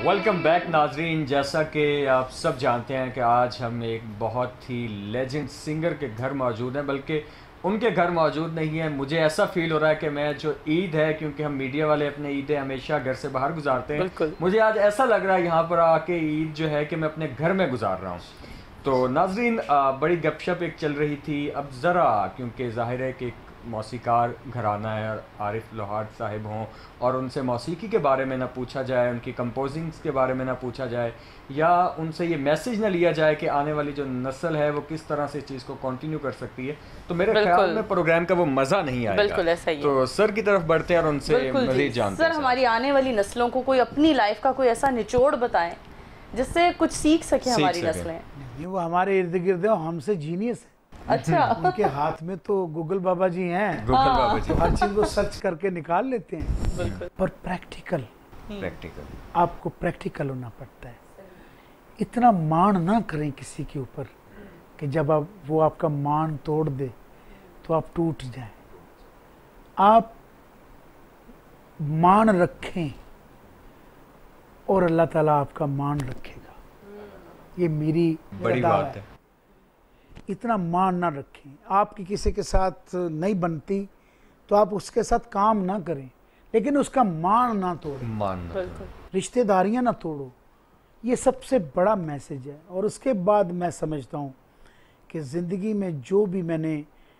Welcome back नाजरीन। जैसा कि आप सब जानते हैं कि आज हम एक बहुत ही लेजेंड सिंगर के घर मौजूद हैं, बल्कि उनके घर मौजूद नहीं है। मुझे ऐसा फील हो रहा है कि मैं जो ईद है, क्योंकि हम मीडिया वाले अपने ईदें हमेशा घर से बाहर गुजारते हैं, मुझे आज ऐसा लग रहा है यहाँ पर आके ईद जो है कि मैं अपने घर में गुजार रहा हूँ। तो नाजरीन, बड़ी गपशप एक चल रही थी। अब ज़रा क्योंकि ज़ाहिर है कि मौसीकार घराना है, आरिफ लोहार साहिब हों और उनसे मौसीकी के बारे में ना पूछा जाए, उनकी कंपोजिंग्स के बारे में ना पूछा जाए, या उनसे ये मैसेज ना लिया जाए कि आने वाली जो नस्ल है वो किस तरह से इस चीज़ को कंटिन्यू कर सकती है, तो मेरे ख्याल में प्रोग्राम का वो मज़ा नहीं आएगा। बिल्कुल ऐसा ही है। तो सर की तरफ बढ़ते हैं और उनसे मज़ीद जानते हैं। सर, हमारी आने वाली नस्लों को कोई अपनी लाइफ का कोई ऐसा निचोड़ बताएं जिससे कुछ सीख सके हमारी नस्लें। वो हमारे इर्द गिर्द हमसे जीनियस है। अच्छा। उनके हाथ में तो गूगल बाबा जी हैं। गूगल बाबा जी हर चीज को सर्च करके निकाल लेते हैं। पर प्रैक्टिकल आपको प्रैक्टिकल होना पड़ता है। इतना मान ना करें किसी के ऊपर कि जब आप वो आपका मान तोड़ दे तो आप टूट जाएं। आप मान रखें और अल्लाह ताला आपका मान रखेगा। ये मेरी बड़ी बात है। इतना मान ना रखें। आपकी किसी के साथ नहीं बनती तो आप उसके साथ काम ना करें, लेकिन उसका मान ना तोड़ो, रिश्तेदारियां ना तोड़ो। ये सबसे बड़ा मैसेज है। और उसके बाद मैं समझता हूँ कि ज़िंदगी में जो भी मैंने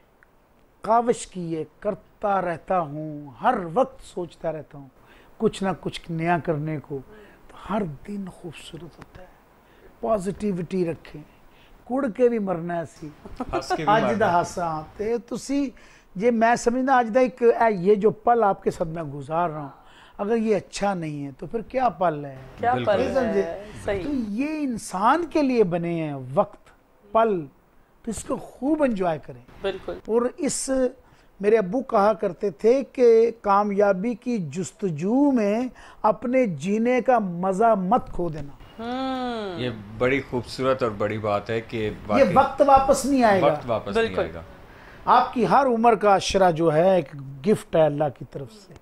काविश की है करता रहता हूँ, हर वक्त सोचता रहता हूँ कुछ ना कुछ नया करने को। तो हर दिन खूबसूरत होता है। पॉजिटिविटी रखें, कुड़ के भी मरना सी अज दा हासा। ते तुसी जे मैं समझना अज दा एक ये जो पल आपके साथ मैं गुजार रहा हूँ, अगर ये अच्छा नहीं है तो फिर क्या पल है, क्या पल समझे। तो ये इंसान के लिए बने हैं वक्त पल, तो इसको खूब एंजॉय करें। बिल्कुल। और इस मेरे अब्बू कहा करते थे कि कामयाबी की जुस्तजू में अपने जीने का मजा मत खो देना। ये बड़ी खूबसूरत और बड़ी बात है कि ये वक्त वापस नहीं आएगा। वक्त वापस नहीं आएगा। आपकी हर उम्र का अशरा जो है एक गिफ्ट है अल्लाह की तरफ से,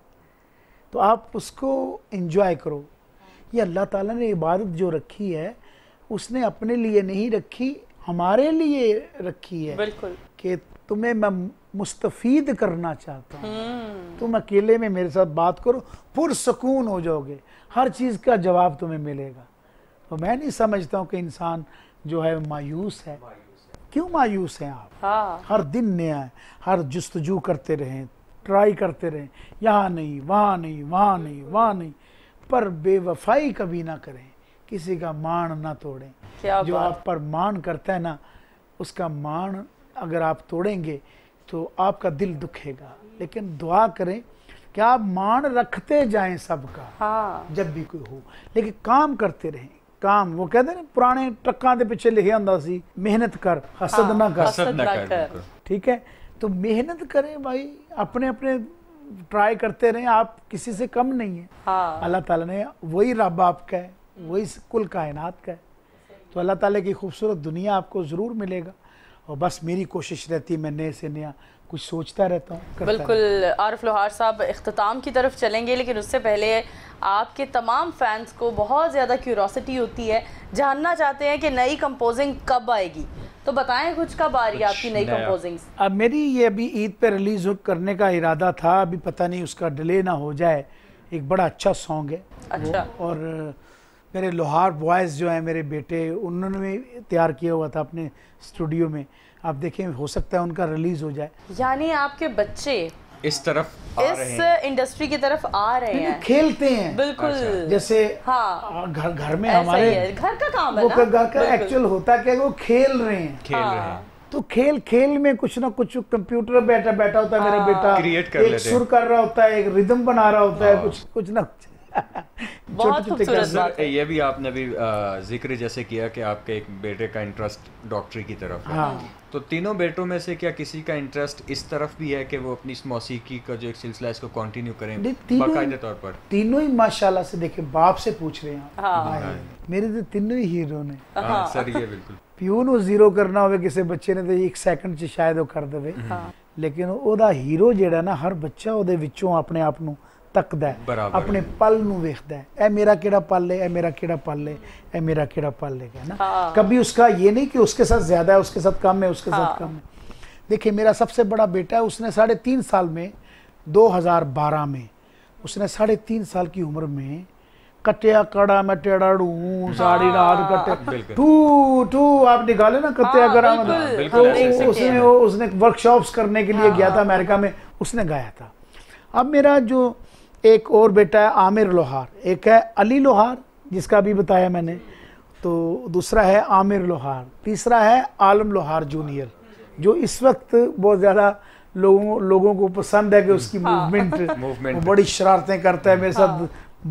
तो आप उसको एंजॉय करो। ये अल्लाह ताला ने इबादत जो रखी है उसने अपने लिए नहीं रखी, हमारे लिए रखी है। बिल्कुल। कि तुम्हें मैं मुस्तफीद करना चाहता हूँ। तुम अकेले में मेरे साथ बात करो, पुरसकून हो जाओगे, हर चीज़ का जवाब तुम्हें मिलेगा। तो मैं नहीं समझता हूँ कि इंसान जो है मायूस है। क्यों मायूस हैं आप? हर दिन नया है, हर जुस्तजू करते रहें, ट्राई करते रहें, यहाँ नहीं, वहाँ नहीं, वहाँ नहीं, वहाँ नहीं, पर बेवफाई कभी ना करें, किसी का मान ना तोड़ें। जो आप पर मान करता है ना, उसका मान अगर आप तोड़ेंगे तो आपका दिल दुखेगा। लेकिन दुआ करें कि आप मान रखते जाएं सबका। जब भी कोई हो, लेकिन काम करते रहें। काम वो कहते हैं पुराने ट्रकों के पिछे लिखे होंदा सी, मेहनत कर हसद ना कर। ठीक है, तो मेहनत करें भाई, अपने अपने ट्राई करते रहें। आप किसी से कम नहीं है। अल्लाह ताला ने वही रब आपका है, वही कुल कायनात का है। तो अल्लाह ताला की खूबसूरत दुनिया आपको ज़रूर मिलेगा। और बस मेरी कोशिश रहती है मैं नए से नया कुछ सोचता रहता हूँ। बिल्कुल। आरिफ लोहार साहब, इख्तिताम की तरफ चलेंगे, लेकिन उससे पहले आपके तमाम फैंस को बहुत ज़्यादा क्यूरोसिटी होती है, जानना चाहते हैं कि नई कंपोजिंग कब आएगी। तो बताएं कुछ, कब आ रही है आपकी नई कंपोजिंग्स? अब मेरी ये अभी ईद पे रिलीज़ करने का इरादा था, अभी पता नहीं उसका डिले ना हो जाए। एक बड़ा अच्छा सॉन्ग है। अच्छा। और मेरे लोहार बॉयज़ जो हैं, मेरे बेटे, उन्होंने भी तैयार किया हुआ था अपने स्टूडियो में। आप देखें, हो सकता है उनका रिलीज हो जाए। यानी आपके बच्चे इस तरफ आ रहे हैं, इस इंडस्ट्री की तरफ आ रहे हैं, खेलते हैं। बिल्कुल। जैसे घर में हमारे घर का काम है, वो घर का एक्चुअल होता है कि वो खेल रहे हैं। तो खेल में कुछ ना कुछ कंप्यूटर बैठा होता है, मेरा बेटा क्रिएट कर लेते हैं, एक सुर कर रहा होता है, एक रिदम बना रहा होता है, कुछ ना कुछ। बहुत खूबसूरत बात है। ये भी आपने भी जिक्र जैसे किया कि आपके एक बेटे का इंटरेस्ट डॉक्टरी की तरफ है। तो तीनों बेटों में से क्या किसी का इंटरेस्ट इस तरफ भी है कि वो अपनी इस मौसीकी का जो एक सिलसिला है इसको कंटिन्यू करें बाकायदे तौर पर? तीनों ही माशाल्लाह से, देखे बाप से पूछ रहे हैं। मेरे तो तीनों ही हीरो ने। सर ये बिल्कुल पिओ ਨੂੰ ਜ਼ੀਰੋ ਕਰਨਾ ਹੋਵੇ ਕਿਸੇ ਬੱਚੇ ਨੇ ਤੇ 1 ਸੈਕਿੰਡ 'ਚ ਸ਼ਾਇਦ ਉਹ ਕਰ ਦੇਵੇ। लेकिन ਉਹਦਾ ਹੀਰੋ ਜਿਹੜਾ ਨਾ, ਹਰ ਬੱਚਾ ਉਹਦੇ ਵਿੱਚੋਂ ਆਪਣੇ ਆਪ ਨੂੰ तकदा है, बराबर। अपने पल नूं वेखदा है, ए मेरा केड़ा पल है, ए मेरा केड़ा पल है, ए मेरा केड़ा पल है ना। हाँ। कभी उसका ये नहीं कि उसके साथ ज्यादा है, उसके साथ कम है, उसके साथ कम है। देखिए मेरा सबसे बड़ा बेटा है, उसने 3.5 साल में 2012 में उसने 3.5 साल की उम्र में कटिया कड़ा मैं टेढ़ाड़ू साड़ी रात कटे टू आप निकाले ना कटिया कड़ा मतलब, तो उसने वर्कशॉप्स करने के लिए गया था अमेरिका में, उसने गाया था। अब मेरा जो एक और बेटा है आमिर लोहार, एक है अली लोहार जिसका भी बताया मैंने, तो दूसरा है आमिर लोहार, तीसरा है आलम लोहार जूनियर, जो इस वक्त बहुत ज़्यादा लोगों को पसंद है कि उसकी मूवमेंट बड़ी शरारतें करता है मेरे साथ,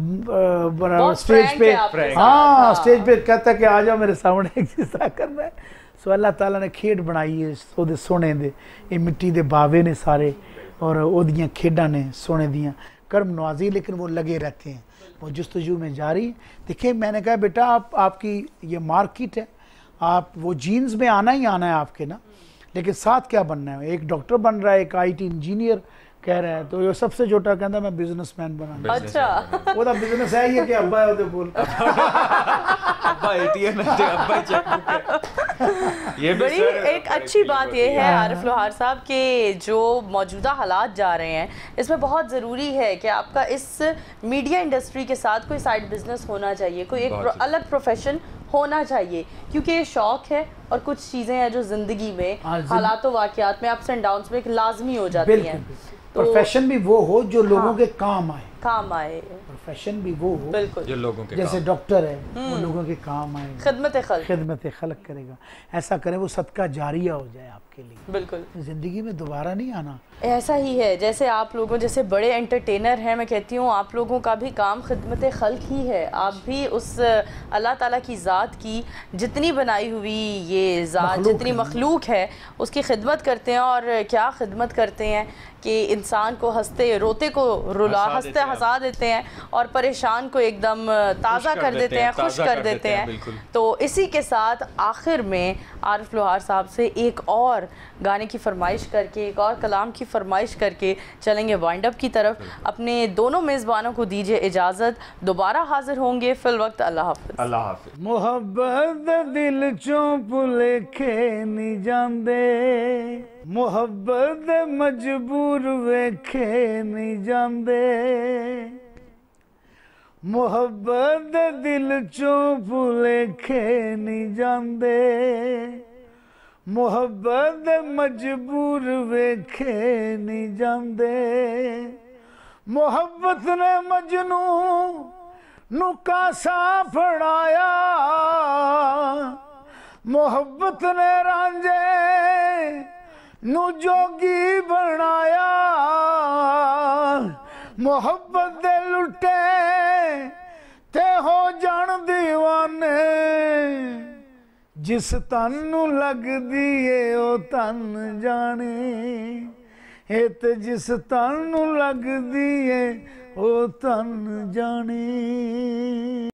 स्टेज पे, हाँ स्टेज पे कहता है कि आ जाओ मेरे सामने एक्सरसाइज करना है। सो अल्लाह ताला ने खेड बनाई है ओदे सोने दे, ये मिट्टी दे बावे ने सारे और ओदियां खेडां ने सोने दियां कर्म नवाजी, लेकिन वो लगे रहते हैं, वो जस्तजू में जारी। देखिए मैंने कहा बेटा आपकी ये मार्केट है, आप वो जीन्स में आना ही आना है आपके ना, लेकिन साथ क्या बनना है, एक डॉक्टर बन रहा है, एक IT इंजीनियर कह रहा है, तो ये सबसे छोटा कहता मैं बिजनेसमैन बना। अच्छा वो तो बिजनेस है ये कि अब्बा है तो बोल अब्बा ATM है, अब्बा चेकबुक है। ये बड़ी एक अच्छी बात ये है आरिफ लोहार साहब के जो मौजूदा हालात जा रहे हैं, इसमें बहुत ज़रूरी है कि आपका इस मीडिया इंडस्ट्री के साथ कोई साइड बिजनेस होना चाहिए, कोई एक अलग प्रोफेशन होना चाहिए, क्योंकि ये शौक है और कुछ चीज़ें हैं जो ज़िंदगी में हालात वाक़यात में अप्स एंड डाउन्स में एक लाजमी हो जाती हैं। तो प्रोफेशन भी वो हो जो लोगों के काम आए, प्रोफेशन भी वो हो बिल्कुल जो लोगों के जैसे डॉक्टर है वो लोगों के काम आए, खिदमत खल्क करेगा, ऐसा करें वो सदका जारिया हो जाए आपके लिए, बिल्कुल जिंदगी में दोबारा नहीं आना। ऐसा ही है जैसे आप लोगों जैसे बड़े एंटरटेनर हैं, मैं कहती हूँ आप लोगों का भी काम खिदमत खल्क ही है, आप भी उस अल्लाह ताला की ज़ात की जितनी बनाई हुई ये ज़ात जितनी मखलूक है उसकी खिदमत करते हैं, और क्या खिदमत करते हैं कि इंसान को हंसते रोते को रुला हंसते हंसा देते हैं और परेशान को एकदम ताज़ा कर देते हैं, खुश कर देते हैं। तो इसी के साथ आखिर में आरिफ लोहार साहब से एक और गाने की फरमाइश करके, एक और कलाम की फरमाइश करके चलेंगे वाइंड अप की तरफ। अपने दोनों मेज़बानों को दीजिए इजाज़त, दोबारा हाजिर होंगे फिल वक्त। अल्लाह हाफ़िज़। अल्लाह हाफ़िज़। मोहब्बत दिल चों भुलेखे नहीं जांदे, मोहब्बत मजबूर वेखे नहीं जांदे, मोहब्बत दिल चों भुलेखे नहीं जांदे, मोहब्बत मजबूर वेखे नहीं जांदे, मोहब्बत ने मजनू नू कासा फड़ाया, मोहब्बत ने रांझे नू जोगी बनाया, मोहब्बत दे लुटे ते हो जान दीवाने, जिस तन नू लगदी है ओ तन जाने, ए ते जिस तन नू लगदी है ओ तन जाने।